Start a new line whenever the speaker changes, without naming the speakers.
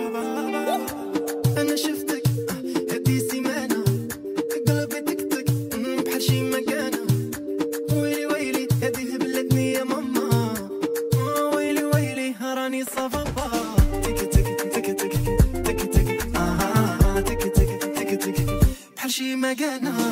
انا شفتك هدي سيمانه قلبي تكتك بحال شي مكانه. ويلي ويلي هدي هبلتني يا ماما. ويلي ويلي راني صافا. تك تك تك تك تك تك تك تك تك بحال شي مكانه.